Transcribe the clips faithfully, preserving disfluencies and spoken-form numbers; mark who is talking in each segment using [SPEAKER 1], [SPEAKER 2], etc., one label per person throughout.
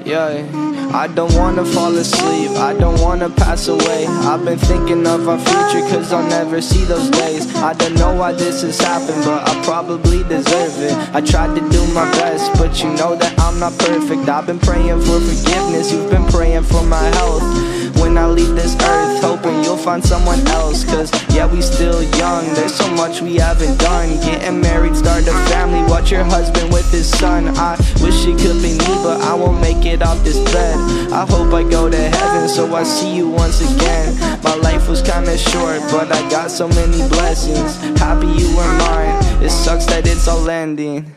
[SPEAKER 1] Yeah, I don't wanna fall asleep, I don't wanna pass away. I've been thinking of our future, cause I'll never see those days. I don't know why this has happened, but I probably deserve it. I tried to do my best, but you know that I'm not perfect. I've been praying for forgiveness, you've been praying for my health. When I leave this earth, hoping you'll find someone else. Cause yeah, we still young, there's so much we haven't done. Getting married, start a family, watch your husband with his son. I wish it could be me, but I won't make it off this bed. I hope I go to heaven, so I see you once again. My life was kinda short, but I got so many blessings. Happy you were mine, it sucks that it's all ending.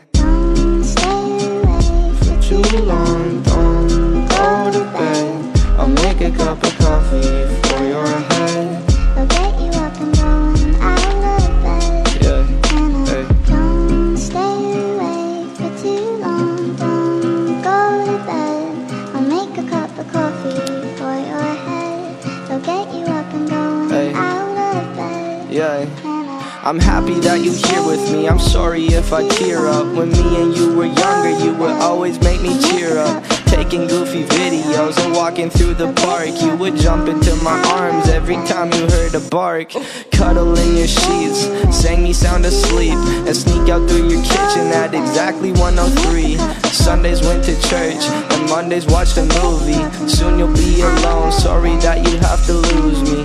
[SPEAKER 1] For too long, don't go to bed. I'll make a cup of coffee for your head.
[SPEAKER 2] I'll get you up and going out of bed.
[SPEAKER 1] Yeah,
[SPEAKER 2] hey. Don't stay awake for too long. Don't go to bed. I'll make a cup of coffee for your head. I'll get you up and going hey. out of bed.
[SPEAKER 1] Yeah. I'm happy that you're here with me, I'm sorry if I tear up. When me and you were younger, you would always make me cheer up. Taking goofy videos and walking through the park, you would jump into my arms every time you heard a bark. Cuddle in your sheets, sang me sound asleep, and sneak out through your kitchen at exactly one oh three. Sundays went to church, and Mondays watched a movie. Soon you'll be alone, sorry that you have to lose me.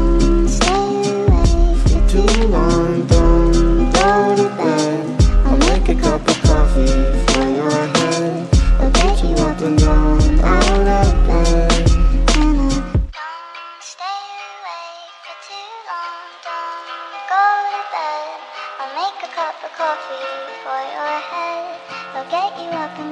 [SPEAKER 1] Too long, don't go to bed. I'll make a cup of coffee for your head. I'll get you up and down, out of bed.
[SPEAKER 2] Don't stay awake for too long, don't go to bed. I'll make a cup of coffee for your head. I'll get you up and